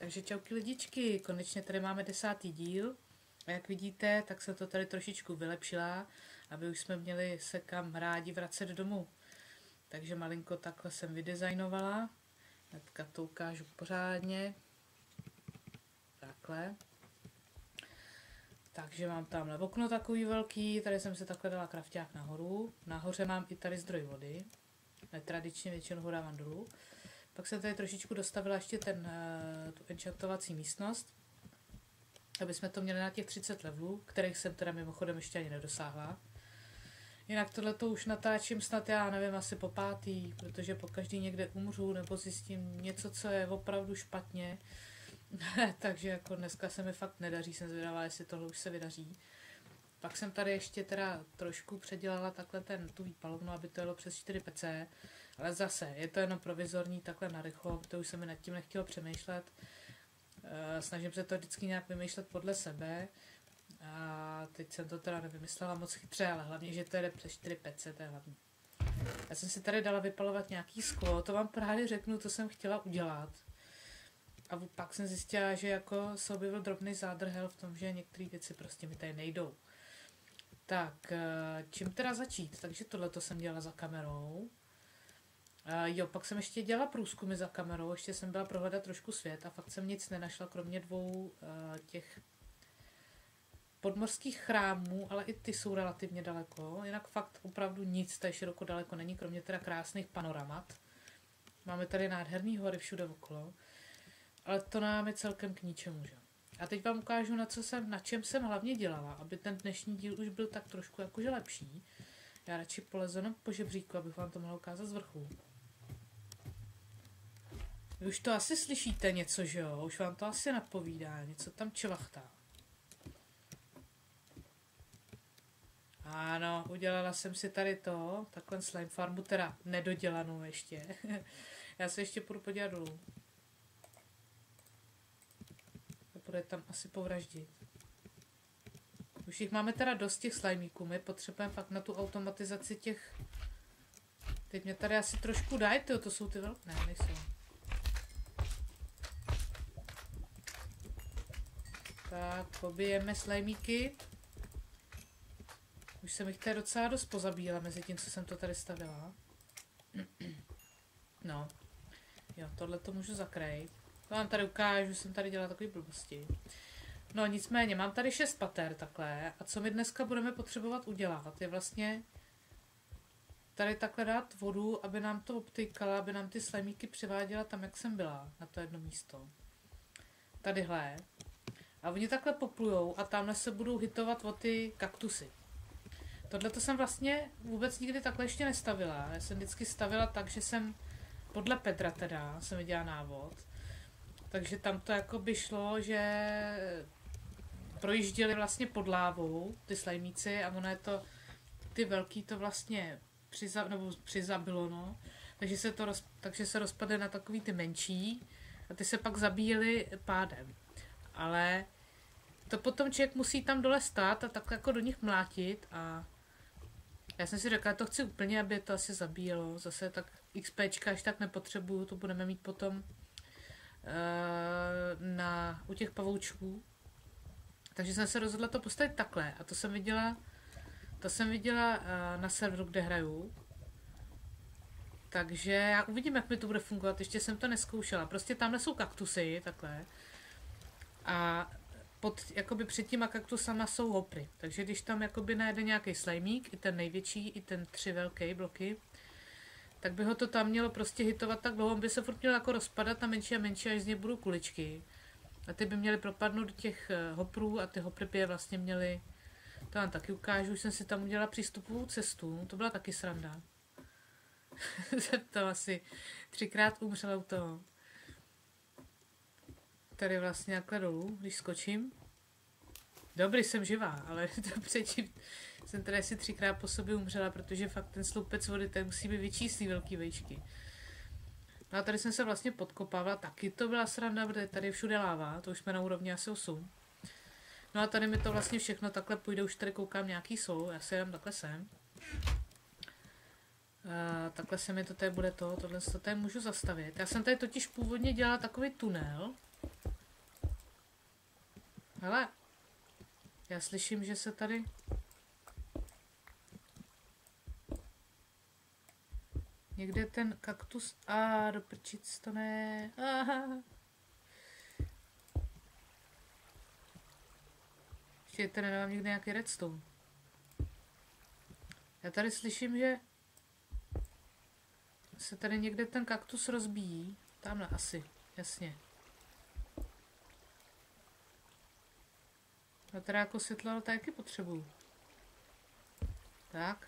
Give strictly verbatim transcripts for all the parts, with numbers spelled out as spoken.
Takže čauky lidičky, konečně tady máme desátý díl a jak vidíte, tak jsem to tady trošičku vylepšila, aby už jsme měli se kam rádi vracet domů. Takže malinko takhle jsem vydezajnovala, hnedka to ukážu pořádně, takhle. Takže mám tamhle okno takový velký, tady jsem se takhle dala krafťák nahoru, nahoře mám i tady zdroj vody, tradičně většinou ho dávám dolů. Pak jsem tady trošičku dostavila ještě ten, tu enchantovací místnost, aby jsme to měli na těch třicet levelů, kterých jsem teda mimochodem ještě ani nedosáhla. Jinak tohleto už natáčím snad, já nevím, asi po pátý, protože po každý někde umřu nebo zjistím něco, co je opravdu špatně. Takže jako dneska se mi fakt nedaří, jsem zvědavá, jestli tohle už se vydaří. Pak jsem tady ještě teda trošku předělala takhle ten, tu výpalovnu, aby to jelo přes čtyři P C. Ale zase, je to jenom provizorní, takhle narychlo, to už se mi nad tím nechtělo přemýšlet. E, snažím se to vždycky nějak vymýšlet podle sebe. A teď jsem to teda nevymyslela moc chytře, ale hlavně, že to jde přes čtyři P C, to je hlavní. Já jsem si tady dala vypalovat nějaký sklo, to vám právě řeknu, to jsem chtěla udělat. A pak jsem zjistila, že jako se objevil drobný zádrhel v tom, že některé věci prostě mi tady nejdou. Tak, čím teda začít? Takže tohleto jsem dělala za kamerou. Uh, jo, pak jsem ještě dělala průzkumy za kamerou, ještě jsem byla prohledat trošku svět a fakt jsem nic nenašla, kromě dvou uh, těch podmořských chrámů, ale i ty jsou relativně daleko, jinak fakt opravdu nic tady široko daleko není, kromě teda krásných panoramat. Máme tady nádherný hory všude okolo, ale to nám je celkem k ničemu, že? A teď vám ukážu, na, co jsem, na čem jsem hlavně dělala, aby ten dnešní díl už byl tak trošku jakože lepší. Já radši polezu jenom po žebříku, abych vám to mohla ukázat z vrchu. Vy už to asi slyšíte něco, že jo? Už vám to asi napovídá, něco tam čvachtá. Ano, udělala jsem si tady to, takhle slime farmu, teda nedodělanou ještě. Já se ještě půjdu podívat dolů. Bude tam asi povraždit. Už jich máme teda dost těch slimíků, my potřebujeme fakt na tu automatizaci těch... Teď mě tady asi trošku dají, tyjo, to jsou ty velké, ne, nejsou. Tak, pobijeme slimíky. Už jsem jich tady docela dost pozabíjela mezi tím, co jsem to tady stavila. No. Jo, tohle to můžu zakrejt. To vám tady ukážu, jsem tady dělala takové blbosti. No nicméně, mám tady šest pater takhle a co my dneska budeme potřebovat udělat, je vlastně tady takhle dát vodu, aby nám to obtykala, aby nám ty slimíky přiváděla tam, jak jsem byla, na to jedno místo. Tadyhle. A oni takhle poplujou a tamhle se budou hitovat o ty kaktusy. Tohle to jsem vlastně vůbec nikdy takhle ještě nestavila. Já jsem vždycky stavila tak, že jsem podle Petra teda, jsem viděla návod. Takže tam to jako by šlo, že projížděli vlastně pod lávou ty slimíci a ono je to, ty velký to vlastně přiza, nebo přizabilo, no. Takže se to roz, takže se rozpadly na takový ty menší a ty se pak zabíjely pádem. Ale to potom člověk musí tam dole stát a tak jako do nich mlátit a já jsem si řekla, to chci úplně, aby to asi zabíjelo. Zase tak XPčka až tak nepotřebuju, to budeme mít potom na, u těch pavoučků. Takže jsem se rozhodla to postavit takhle. A to jsem viděla, to jsem viděla na serveru, kde hraju. Takže já uvidím, jak mi to bude fungovat. Ještě jsem to neskoušela. Prostě tamhle jsou kaktusy, takhle. A pod, jakoby před těma kaktusama jsou hopry. Takže když tam jakoby najde nějaký slimík, i ten největší, i ten tři velké bloky, tak by ho to tam mělo prostě hitovat tak dlouho, on by se furt měl jako rozpadat na menší a menší, až z něj budou kuličky. A ty by měly propadnout do těch hoprů a ty hopry by je vlastně měly, to vám taky ukážu, už jsem si tam udělala přístupovou cestu, to byla taky sranda. Jsem to asi třikrát umřela u toho. Tady vlastně takhle dolů, když skočím. Dobrý, jsem živá, ale to předtím jsem tady asi třikrát po sobě umřela, protože fakt ten sloupec vody tady musí být větší z té velký vejšky. No a tady jsem se vlastně podkopávala, taky to byla sranda, protože tady je všude láva, to už jsme na úrovni asi osm. No a tady mi to vlastně všechno takhle půjde, už tady koukám nějaký sol, já se jenom takhle sem. Uh, takhle se mi to tady bude to, tohle to tady můžu zastavit. Já jsem tady totiž původně dělala takový tunel, Hele, já slyším, že se tady... Někde ten kaktus... A do prčic to ne... Aha. Ještě tady nemám někde nějaký redstone. Já tady slyším, že se tady někde ten kaktus rozbíjí. Tamhle asi, jasně. A teda jako světlo, ale taky potřebuju. Tak.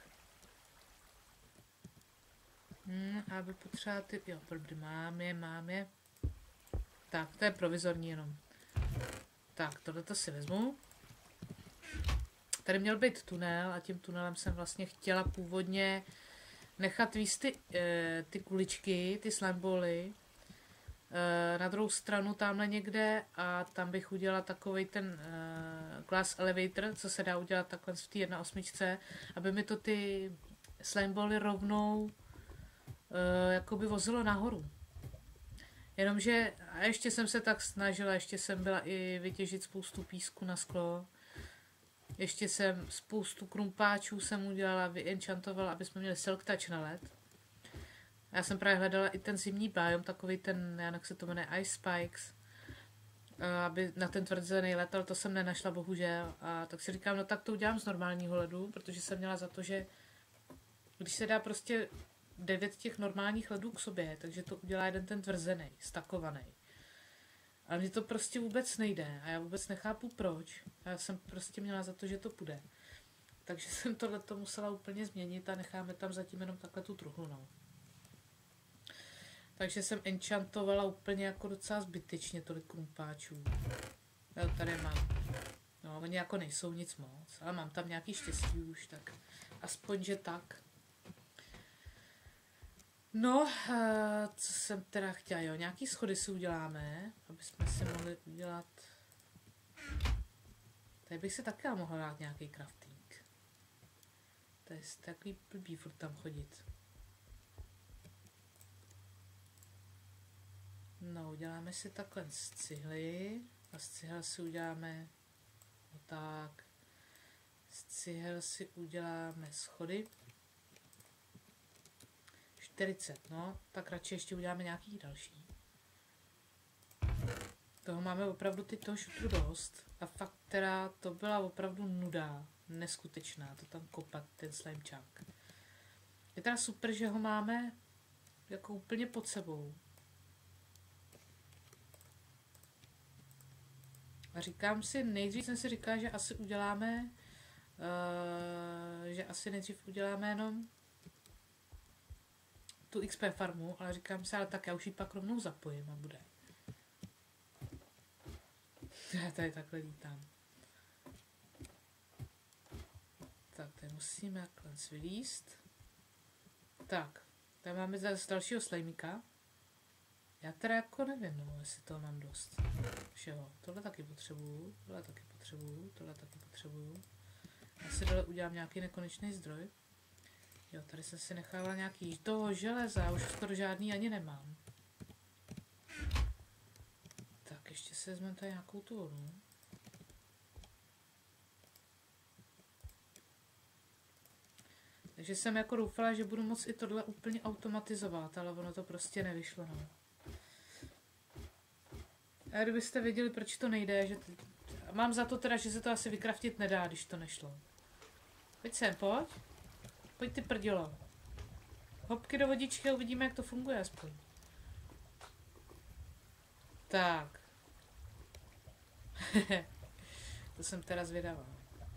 Hmm, aby potřeba ty... Jo, blbý, mám je, mám je. Tak, to je provizorní jenom. Tak, tohleto si vezmu. Tady měl být tunel a tím tunelem jsem vlastně chtěla původně nechat víc ty, e, ty kuličky, ty slimebally. E, na druhou stranu tamhle někde a tam bych udělala takovej ten e, glass elevator, co se dá udělat takhle v té jedna osmičce, aby mi to ty slimebally rovnou e, jakoby vozilo nahoru. Jenomže a ještě jsem se tak snažila, ještě jsem byla i vytěžit spoustu písku na sklo. Ještě jsem spoustu krumpáčů jsem udělala, vyenchantovala, aby jsme měli silk touch na led. Já jsem právě hledala i ten zimní biom, takový ten, jak se to jmenuje, Ice Spikes, aby na ten tvrdzený led, ale to jsem nenašla bohužel. A tak si říkám, no tak to udělám z normálního ledu, protože jsem měla za to, že když se dá prostě devět těch normálních ledů k sobě, takže to udělá jeden ten tvrzený, stakovaný. Ale mně to prostě vůbec nejde a já vůbec nechápu proč. Já jsem prostě měla za to, že to půjde. Takže jsem tohleto musela úplně změnit a necháme tam zatím jenom takhle tu truhlu. No. Takže jsem enchantovala úplně jako docela zbytečně tolik krumpáčů. Já tady mám. No, oni jako nejsou nic moc, ale mám tam nějaký štěstí už, tak aspoň, že tak. No, co jsem teda chtěla, jo, nějaký schody si uděláme, aby jsme si mohli udělat... Tady bych se taky mohla dát nějaký crafting. To je takový blbý furt tam chodit. No, uděláme si takhle z cihly a z cihel si uděláme, no tak, z cihel si uděláme schody. čtyřicet, no, tak radši ještě uděláme nějaký další. Toho máme opravdu teď toho šutru dost. A fakt teda to byla opravdu nuda, neskutečná, to tam kopat, ten slime chunk. Je teda super, že ho máme jako úplně pod sebou. A říkám si, nejdřív jsem si říkala, že asi uděláme, uh, že asi nejdřív uděláme jenom tu X P farmu, ale říkám si, ale tak já už ji pak rovnou zapojím a bude. Já tady takhle lítám. Tak, tady musíme takhle vylíst. Tak, tady máme zase dalšího slajmíka. Já teda jako nevím, no, jestli toho mám dost. Všeho. Tohle taky potřebuju, tohle taky potřebuju, tohle taky potřebuju. Já si dole udělám nějaký nekonečný zdroj. Jo, tady jsem si nechala nějaký toho železa, už skoro žádný ani nemám. Tak, ještě si vezmeme tady nějakou tu vodu. Takže jsem jako doufala, že budu moct i tohle úplně automatizovat, ale ono to prostě nevyšlo, no. A kdybyste věděli, proč to nejde, že t... mám za to teda, že se to asi vykraftit nedá, když to nešlo. Pojď sem, pojď. Pojď ty prdělo. Hopky do vodičky a uvidíme, jak to funguje aspoň. Tak. To jsem teda zvědavá.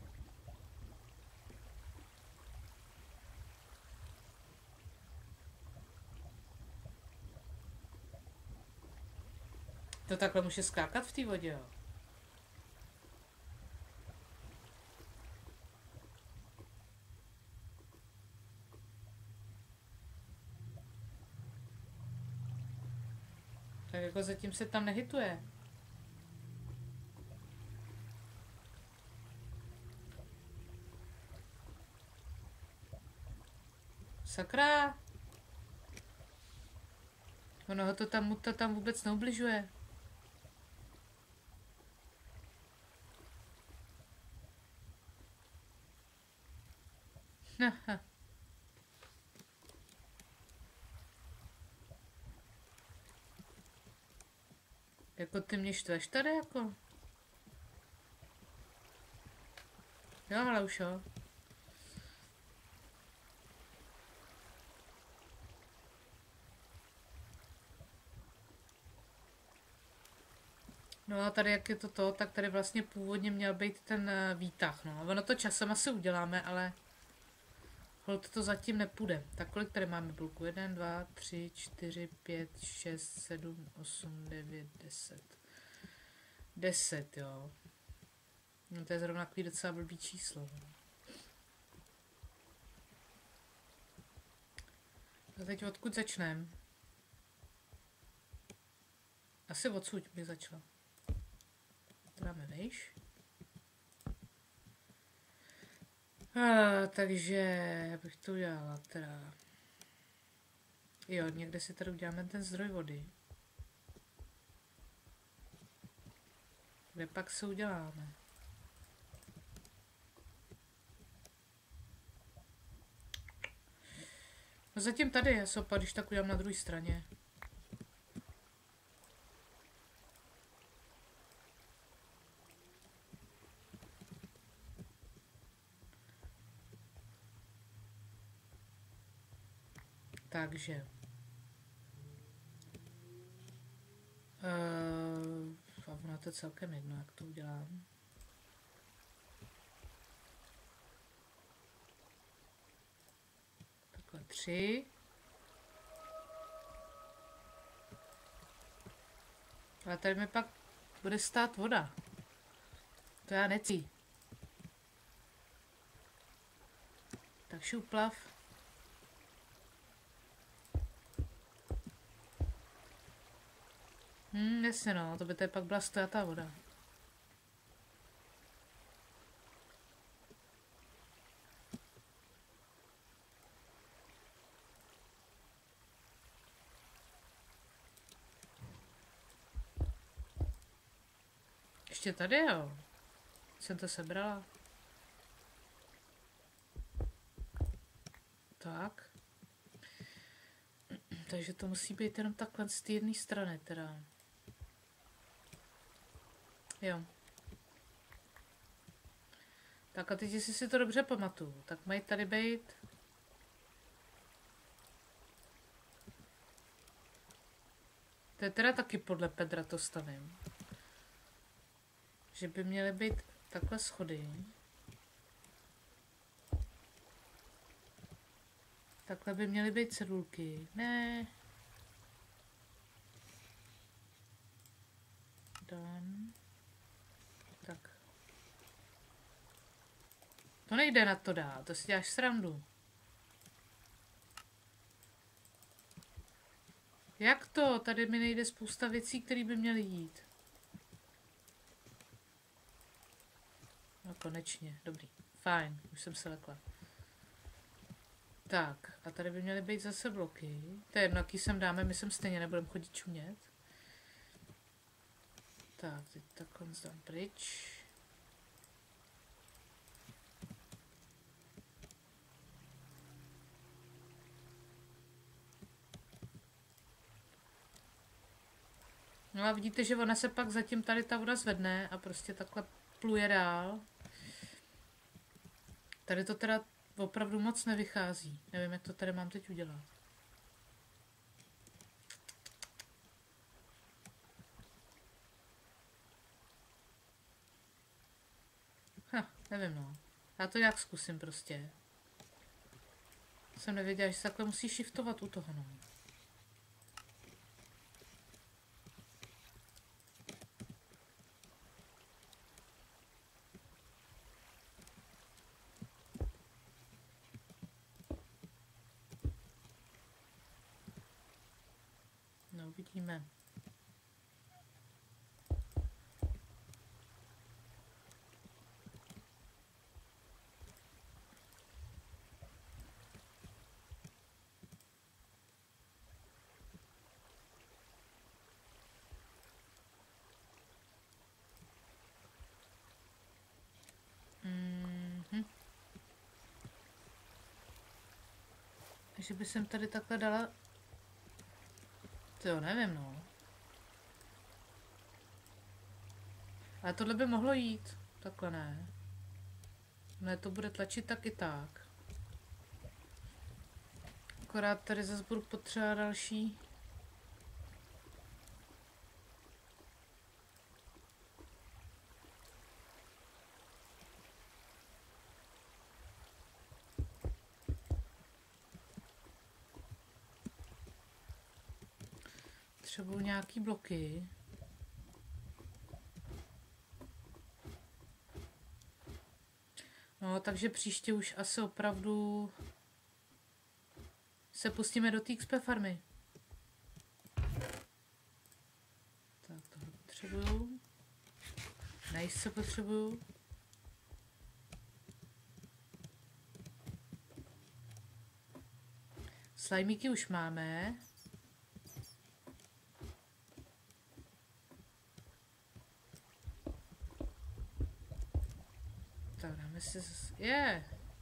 To takhle může skákat v té vodě, jo. Tak jako zatím se tam nehituje. Sakra! Ono ho to tam, to tam vůbec neubližuje. Aha. Jako ty mě štveš tady, jako? Jo, ale už jo. No a tady jak je to to, tak tady vlastně původně měl být ten výtah, no. Ono to časem asi uděláme, ale holt to zatím nepůjde. Tak kolik tady máme bulku? jedna, dva, tři, čtyři, pět, šest, sedm, osm, devět, deset. deset, jo. No to je zrovna takový docela blbý číslo. No. A teď odkud začneme? Asi odsud bych začala. Dáme vejš. A, takže bych to udělala teda. Jo, někde si tady uděláme ten zdroj vody. Kde pak se uděláme? No zatím tady je sopa, když tak udělám na druhé straně. Takže. Uh, a ono to celkem jedno, jak to udělám. Takhle tři. Ale tady mi pak bude stát voda. To já necí. Tak šuplav. Hm, jasně no, to by tady pak byla stojatá voda. Ještě tady jo. Jsem to sebrala. Tak. Takže to musí být jenom takhle z té jedné strany teda. Jo. Tak a teď, jestli si to dobře pamatuju, tak mají tady být to je teda taky podle Pedra to stavím. Že by měly být takhle schody. Takhle by měly být cedulky. Ne. Dan. Tak. To nejde na to dát, to si děláš srandu. Jak to? Tady mi nejde spousta věcí, které by měly jít. No konečně, dobrý. Fajn, už jsem se lekla. Tak, a tady by měly být zase bloky. To je jedno, jaký sem dáme, my sem stejně nebudeme chodit čumět. Tak, teď takhle dám pryč. No a vidíte, že ona se pak zatím tady ta voda zvedne a prostě takhle pluje dál. Tady to teda opravdu moc nevychází. Nevím, jak to tady mám teď udělat. Ha, nevím no. Já to nějak zkusím prostě. Jsem nevěděla, že se takhle musí shiftovat u toho no. No, uvidíme. Mhm. že by jsem tady takhle dala... To jo, nevím, no. Ale tohle by mohlo jít. Takhle ne. Ne, to bude tlačit tak i tak. Akorát tady zase budu potřebovat další. Potřebuju nějaký bloky. No, takže příště už asi opravdu se pustíme do té X P farmy. Tak, tohle potřebuju. Nice potřebuju. Slajmíky už máme. Tak dáme si... Je! Yeah.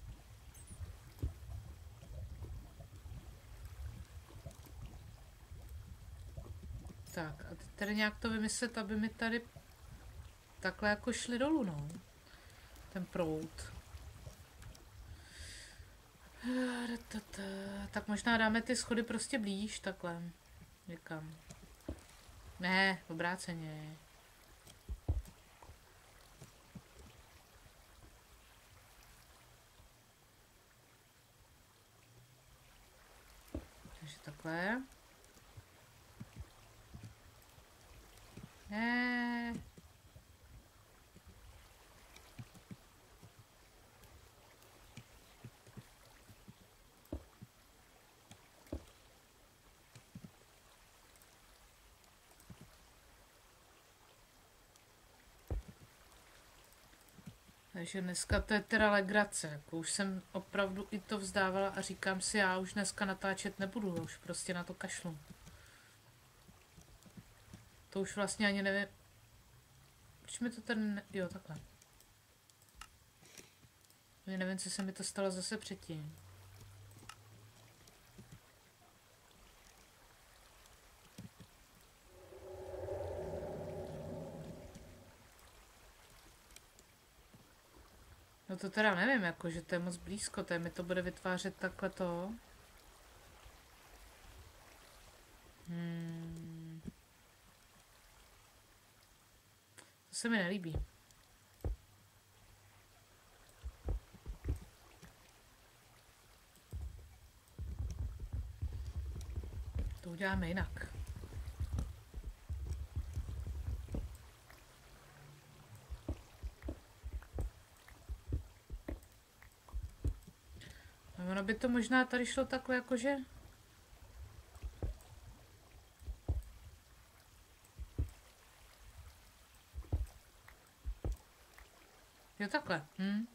Tak a teď tady nějak to vymyslet, aby mi tady takhle jako šli dolů, no. Ten proud. Tak možná dáme ty schody prostě blíž, takhle. Někam. Ne, obráceně. Takže takhle. Ne. Takže dneska to je teda legrace, jako už jsem opravdu i to vzdávala a říkám si, já už dneska natáčet nebudu, už prostě na to kašlu. To už vlastně ani nevím, proč mi to ten, jo takhle. Já nevím, co se mi to stalo zase předtím. No to teda nevím, jako, že to je moc blízko, to je, mi to bude vytvářet takhle to. Hmm. To se mi nelíbí. To uděláme jinak. No, ono by to možná tady šlo takhle, jakože... Jo, takhle. Hm.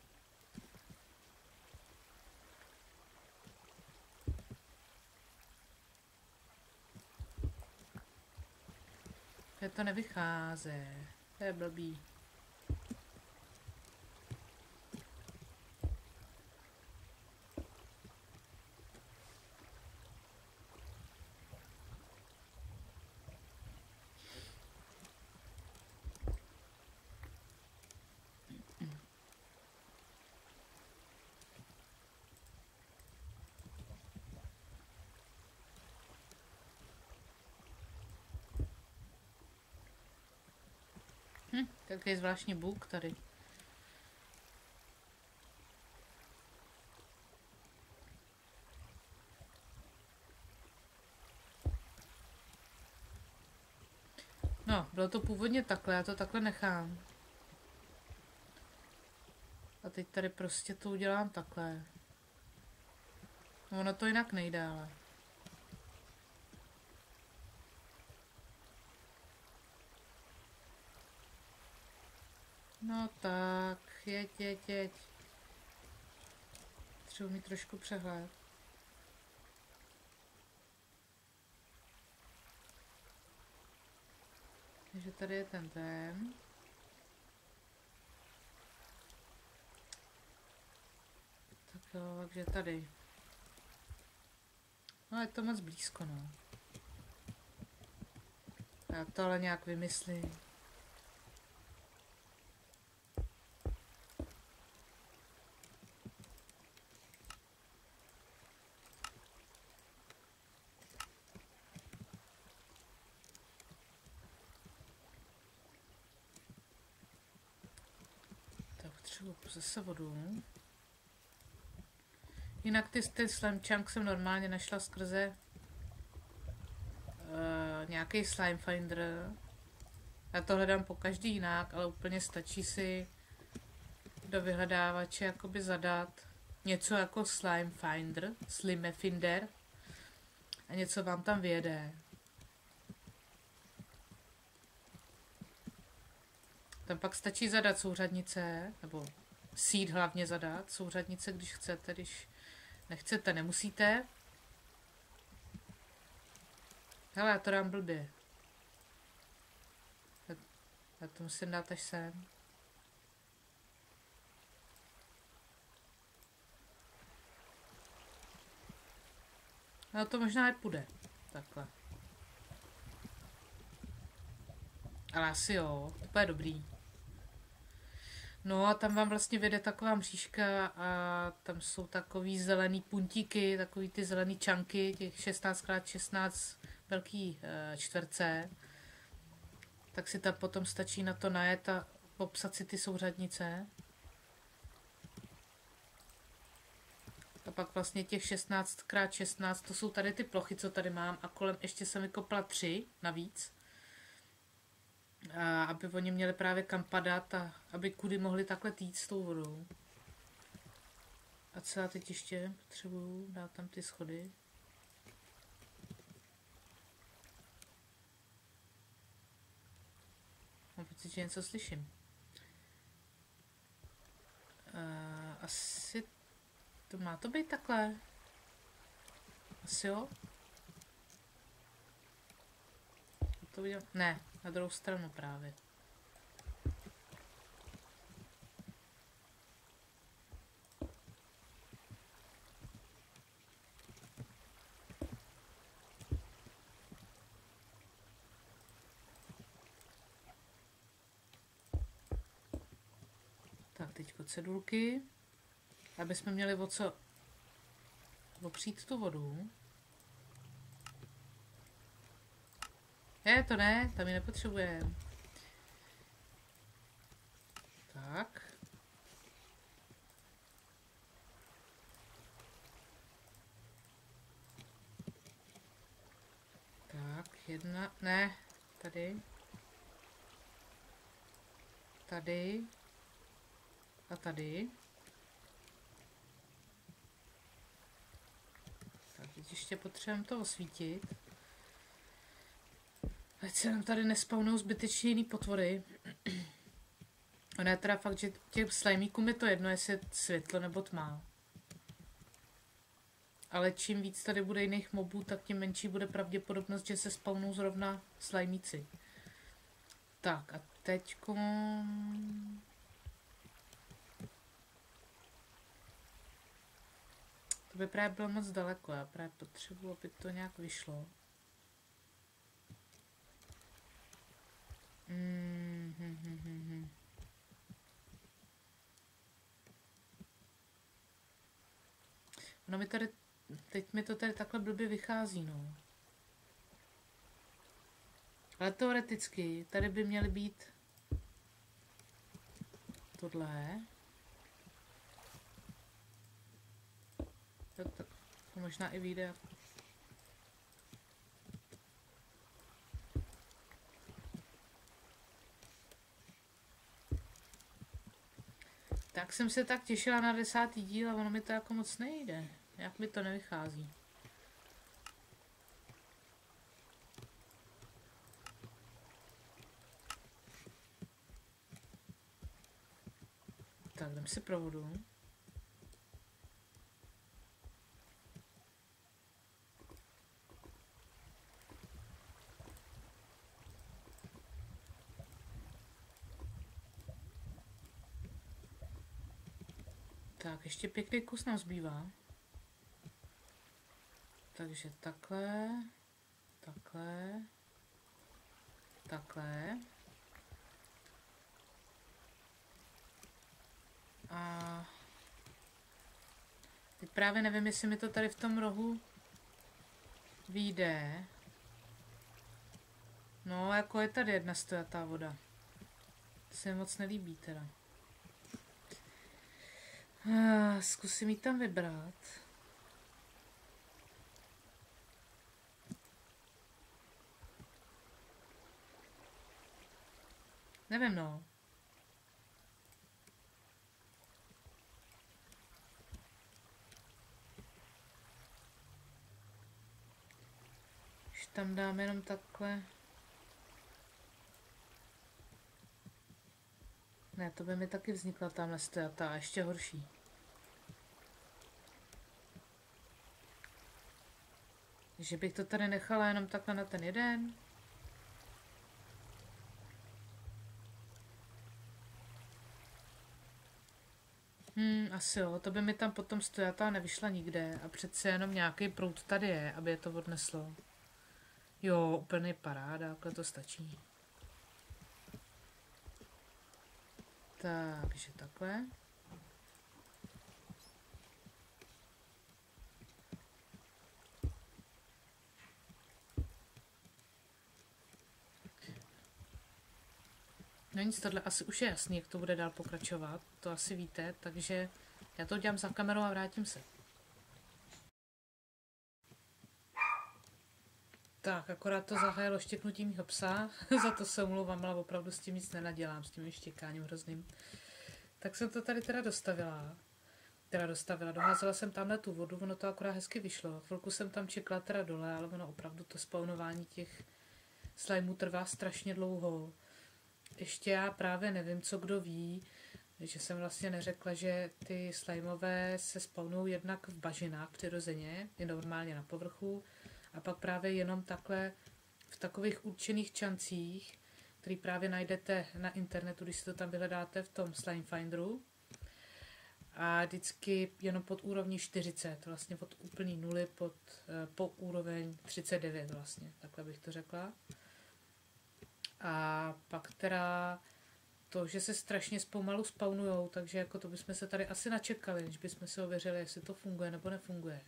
Je to nevychází. To je blbý. Hm, takový zvláštní bůh tady. No, bylo to původně takhle, já to takhle nechám. A teď tady prostě to udělám takhle. Ono to jinak nejde, ale. No tak, jeď, jeď, jeď. Třeba mít trošku přehled. Takže tady je ten ten. Tak jo, takže tady. No je to moc blízko, no. Já to ale nějak vymyslím. Tak potřebuji zase vodu. Jinak ty, ten slime chunk jsem normálně našla skrze uh, nějaký slime finder. Já to hledám po každý jinak, ale úplně stačí si do vyhledávače jakoby zadat něco jako slime finder, slime finder a něco vám tam vyjede. Tam pak stačí zadat souřadnice, nebo seed hlavně zadat, souřadnice, když chcete, když nechcete, nemusíte. Hele, já to dám blbě. Já to musím dát až sem. No to možná nepůjde. Takhle. Ale asi jo, to je dobrý. No a tam vám vlastně vyjde taková mřížka a tam jsou takový zelený puntíky, takový ty zelený čanky, těch šestnáct krát šestnáct velký e, čtverce. Tak si tam potom stačí na to najet a popsat si ty souřadnice. A pak vlastně těch šestnáct krát šestnáct, to jsou tady ty plochy, co tady mám a kolem ještě jsem vykopla tři navíc. A aby oni měli právě kam padat a aby kudy mohli takhle týct s tou vodou. A co já teď ještě potřebuju dát tam ty schody. Mám pocit, že něco slyším. Uh, asi to má to být takhle. Asi jo. To viděl? Ne, na druhou stranu právě. Tak, teďko cedulky. Aby jsme měli o co opřít tu vodu. Ne, to ne, tam ji nepotřebujeme. Tak. Tak, jedna, ne, tady. Tady. A tady. Tak, teď ještě potřebujeme to osvítit. Ať se nám tady nespawnou zbytečně jiný potvory. Ono je teda fakt, že těm slimíkům je to jedno, jestli je světlo nebo tma. Ale čím víc tady bude jiných mobů, tak tím menší bude pravděpodobnost, že se spawnou zrovna slimíci. Tak a teďko... To by právě bylo moc daleko, já právě potřebuji, aby to nějak vyšlo. Mm, hm, hm, hm, hm. Ono mi tady, teď mi to tady takhle blbě vychází, no. Ale teoreticky, tady by měly být tohle. To, to, to možná i vyjde. Tak jsem se tak těšila na desátý díl a ono mi to jako moc nejde. Jak mi to nevychází. Tak, jdem si provodu. Tak, ještě pěkný kus nám zbývá. takže takhle, takhle, takhle. A teď právě nevím, jestli mi to tady v tom rohu vyjde. No, jako je tady jedna stojatá voda. To se mi moc nelíbí teda. Ah, zkusím ji tam vybrat. Nevím, no. Když tam dáme jenom takhle. Ne, to by mi taky vznikla tamhle stojatá a ještě horší. Že bych to tady nechala jenom takhle na ten jeden. Hmm, asi jo, to by mi tam potom stojatá nevyšla nikde a přece jenom nějaký proud tady je, aby je to odneslo. Jo, úplně paráda, takhle to stačí. Takže takhle. No nic, tohle asi už je jasný, jak to bude dál pokračovat, to asi víte, takže já to udělám za kamerou a vrátím se. Tak, akorát to zahájilo štěknutí mýho psa, za to se omlouvám, ale opravdu s tím nic nenadělám, s tím štěkáním hrozným. Tak jsem to tady teda dostavila, teda dostavila, doházela jsem tamhle tu vodu, ono to akorát hezky vyšlo, chvilku jsem tam čekala teda dole, ale ono opravdu to spawnování těch slimeů trvá strašně dlouho. Ještě já právě nevím, co kdo ví, že jsem vlastně neřekla, že ty slimeové se spawnují jednak v bažinách přirozeně, je normálně na povrchu, a pak právě jenom takhle v takových určených čancích, který právě najdete na internetu, když si to tam vyhledáte v tom Slime Finderu. A vždycky jenom pod úrovní čtyřicet, vlastně od úplný nuly pod, po úroveň třicet devět vlastně, takhle bych to řekla. A pak teda to, že se strašně zpomalu spawnujou, takže jako to bychom se tady asi načekali, než bychom si ověřili, jestli to funguje nebo nefunguje.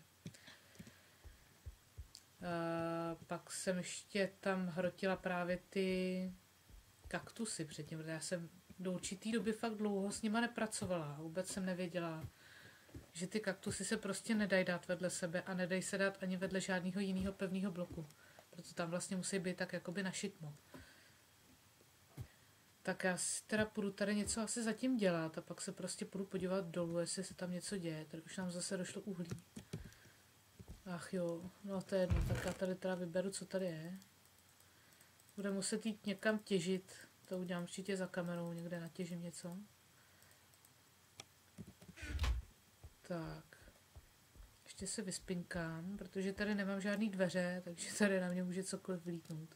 Uh, pak jsem ještě tam hrotila právě ty kaktusy předtím, protože já jsem do určitý doby fakt dlouho s nima nepracovala. Vůbec jsem nevěděla, že ty kaktusy se prostě nedají dát vedle sebe a nedají se dát ani vedle žádného jiného pevného bloku. Proto tam vlastně musí být tak jakoby na šikmo. Tak já si teda půjdu tady něco asi zatím dělat a pak se prostě půjdu podívat dolů, jestli se tam něco děje. Tady už nám zase došlo uhlí. Ach jo, no to je jedno, tak já tady teda vyberu, co tady je. Bude muset jít někam těžit, to udělám určitě za kamerou, někde natěžím něco. Tak, ještě se vyspinkám, protože tady nemám žádný dveře, takže tady na mě může cokoliv vlítnout.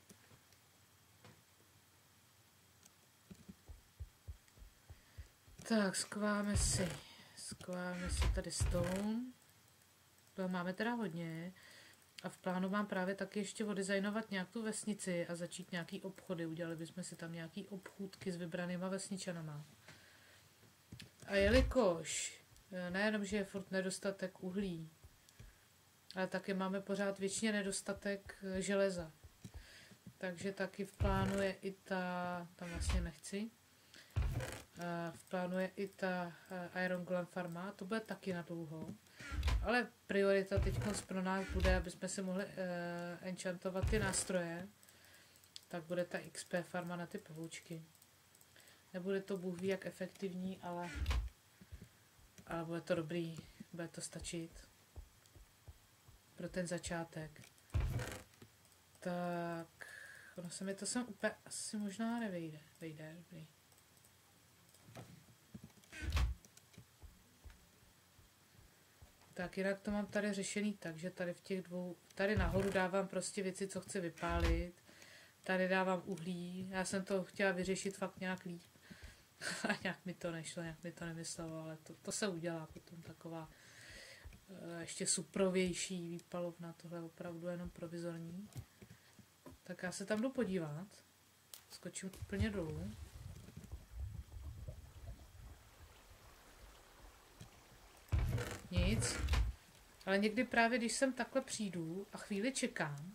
Tak, skváme si, skváme si tady stone. To máme teda hodně. A v plánu mám právě taky ještě odizajnovat nějak tu vesnici a začít nějaký obchody. Udělali bychom si tam nějaký obchůdky s vybranýma vesničanama. A jelikož nejenom, že je furt nedostatek uhlí, ale taky máme pořád většině nedostatek železa. Takže taky v plánu je i ta, tam vlastně nechci, v plánu je i ta Iron Golem farma, to bude taky na dlouho. Ale priorita teď pro nás bude, aby jsme si mohli uh, enchantovat ty nástroje, tak bude ta X P farma na ty pavoučky. Nebude to bůh ví jak efektivní, ale, ale bude to dobrý, bude to stačit pro ten začátek. Tak, ono se mi to sem úplně asi možná nevejde. Vejde, dobrý. Tak jinak to mám tady řešený tak, že tady v těch dvou, tady nahoru dávám prostě věci, co chci vypálit. Tady dávám uhlí, já jsem to chtěla vyřešit fakt nějak líp. A nějak mi to nešlo, nějak mi to nemyslelo, ale to, to se udělá potom taková ještě suprovější výpalovna, tohle je opravdu jenom provizorní. Tak já se tam jdu podívat. Skočím úplně dolů. Nic. Ale někdy právě, když sem takhle přijdu a chvíli čekám,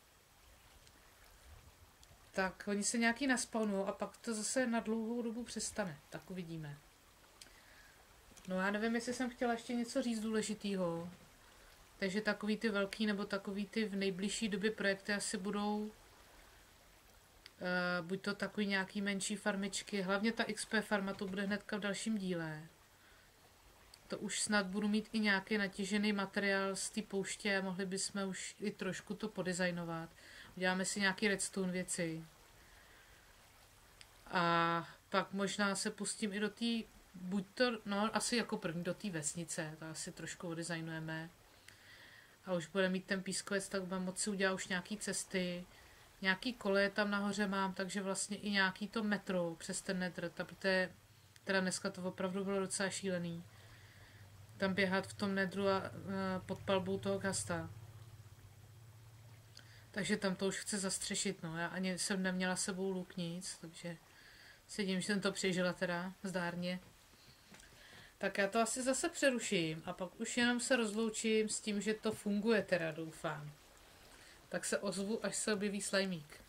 tak oni se nějaký naspawnují a pak to zase na dlouhou dobu přestane. Tak uvidíme. No já nevím, jestli jsem chtěla ještě něco říct důležitýho. Takže takový ty velký nebo takový ty v nejbližší době projekty asi budou uh, buď to takový nějaký menší farmičky. Hlavně ta X P farma, to bude hnedka v dalším díle. To už snad budu mít i nějaký natěžený materiál z té pouště a mohli bychom už i trošku to podizajnovat. Uděláme si nějaký redstone věci. A pak možná se pustím i do té, buď to, no asi jako první do té vesnice, to asi trošku odizajnujeme. A už bude mít ten pískovec, tak budeme moci udělat už nějaký cesty. Nějaký koleje tam nahoře mám, takže vlastně i nějaký to metro přes ten nether, protože teda dneska to opravdu bylo docela šílený. Tam běhat v tom nedru a, a pod palbou toho gasta. Takže tam to už chce zastřešit, no. Já ani jsem neměla sebou luk nic, takže se divím, že jsem to přežila teda, zdárně. Tak já to asi zase přeruším a pak už jenom se rozloučím s tím, že to funguje teda, doufám. Tak se ozvu, až se objeví slajmík.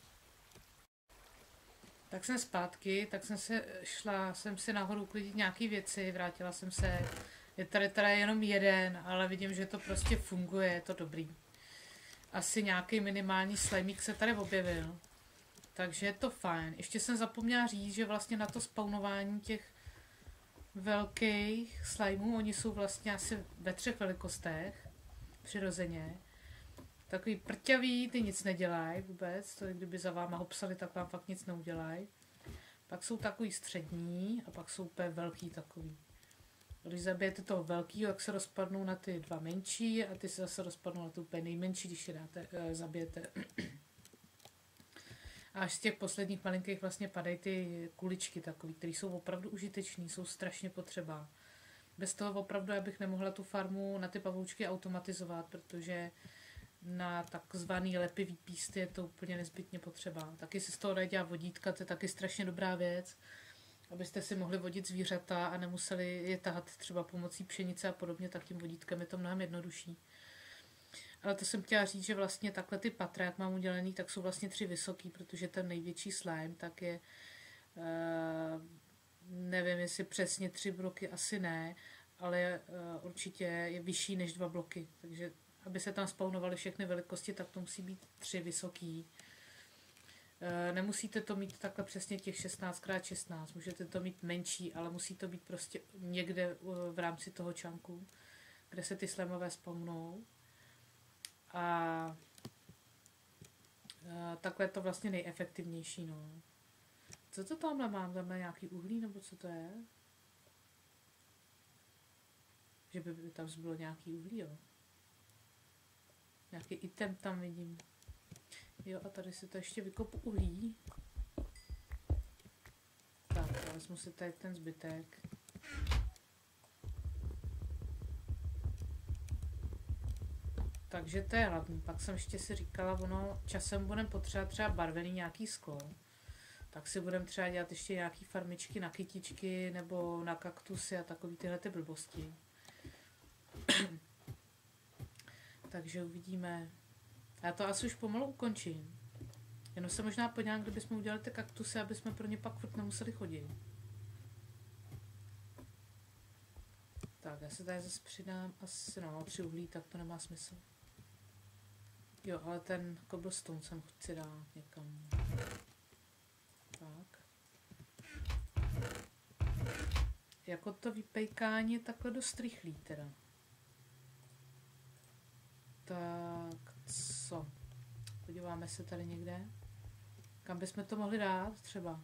Tak jsem zpátky, tak jsem se šla, jsem si nahoru uklidit nějaký věci, vrátila jsem se. Je tady teda jenom jeden, ale vidím, že to prostě funguje, je to dobrý. Asi nějaký minimální slajmík se tady objevil. Takže je to fajn. Ještě jsem zapomněla říct, že vlastně na to spawnování těch velkých slajmů, oni jsou vlastně asi ve třech velikostech, přirozeně. Takový prťavý, ty nic nedělají vůbec, to je, kdyby za váma ho psali, tak vám fakt nic neudělají. Pak jsou takový střední a pak jsou úplně velký takový. Když zabijete toho velkýho, jak se rozpadnou na ty dva menší a ty se zase rozpadnou na ty úplně nejmenší, když je dáte, e, zabijete. A až z těch posledních malinkých vlastně padají ty kuličky takový, které jsou opravdu užitečný, jsou strašně potřeba. Bez toho opravdu já bych nemohla tu farmu na ty pavoučky automatizovat, protože na takzvaný lepivý písty je to úplně nezbytně potřeba. Taky se z toho dají dělat vodítka, to je taky strašně dobrá věc, abyste si mohli vodit zvířata a nemuseli je tahat třeba pomocí pšenice a podobně, tak tím vodítkem je to mnohem jednodušší. Ale to jsem chtěla říct, že vlastně takhle ty patra, jak mám udělaný, tak jsou vlastně tři vysoký, protože ten největší slime tak je, uh, nevím jestli přesně tři bloky, asi ne, ale uh, určitě je vyšší než dva bloky. Takže aby se tam spawnovaly všechny velikosti, tak to musí být tři vysoký. Uh, nemusíte to mít takhle přesně těch šestnáct krát šestnáct, můžete to mít menší, ale musí to být prostě někde uh, v rámci toho čanku, kde se ty slimové spawnou. A, a takhle je to vlastně nejefektivnější, no. Co to tamhle mám? Tamhle nějaký uhlí, nebo co to je? Že by, by tam zbylo nějaký uhlí, jo. Nějaký item tam vidím. Jo, a tady si to ještě vykopu uhlí. Tak, vezmu si tady ten zbytek. Takže to je hlavní. Pak jsem ještě si říkala, ono časem budeme potřebovat třeba barvený nějaký sklo. Tak si budeme třeba dělat ještě nějaký farmičky na kytičky nebo na kaktusy a takový tyhle ty blbosti. Takže uvidíme. Já to asi už pomalu ukončím. Jenom se možná podívám, kdybychom udělali ty kaktusy, aby jsme pro ně pak furt nemuseli chodit. Tak, já se tady zase přidám asi, no, tři uhlí, tak to nemá smysl. Jo, ale ten cobblestone jsem chci dát někam. Tak. Jako to vypejkání je takhle dost rychlý teda. Tak, co? Podíváme se tady někde. Kam bychom to mohli dát třeba?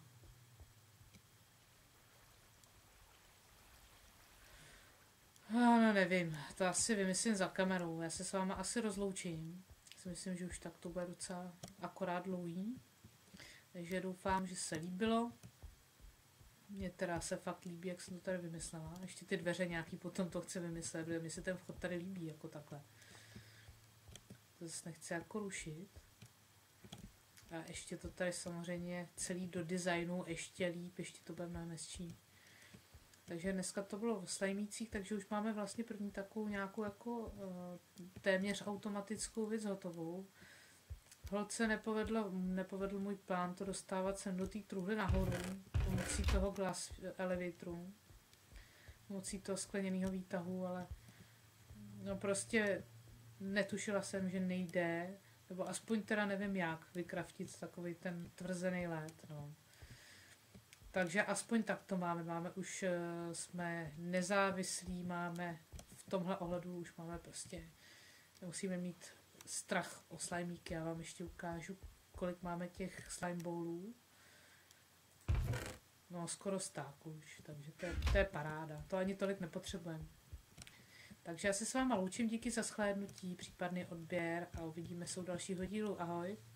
No nevím, to asi vymyslím za kamerou. Já se s váma asi rozloučím. Si myslím, že už tak to bude docela akorát dlouhý. Takže doufám, že se líbilo. Mně teda se fakt líbí, jak jsem to tady vymyslela. Ještě ty dveře nějaký potom to chci vymyslet, protože mi se ten vchod tady líbí jako takhle. To zase nechci jako rušit. A ještě to tady samozřejmě celý do designu ještě líp, ještě to bude mnohem hezčí. Takže dneska to bylo v slajmících, takže už máme vlastně první takovou nějakou jako uh, téměř automatickou věc hotovou. Holce nepovedlo, nepovedl můj plán to dostávat sem do té truhly nahoru pomocí toho glass elevatoru, pomocí toho skleněného výtahu, ale no prostě netušila jsem, že nejde, nebo aspoň teda nevím jak vykraftit takový ten tvrzený led, no. Takže aspoň tak to máme, máme už, uh, jsme nezávislí, máme v tomhle ohledu už máme prostě, nemusíme mít strach o slajmíky. Já vám ještě ukážu, kolik máme těch slime bowlů. No, skoro sták už, takže to je, to je paráda. To ani tolik nepotřebujeme. Takže já se s váma loučím, díky za shlédnutí, případný odběr a uvidíme se u dalšího dílu. Ahoj!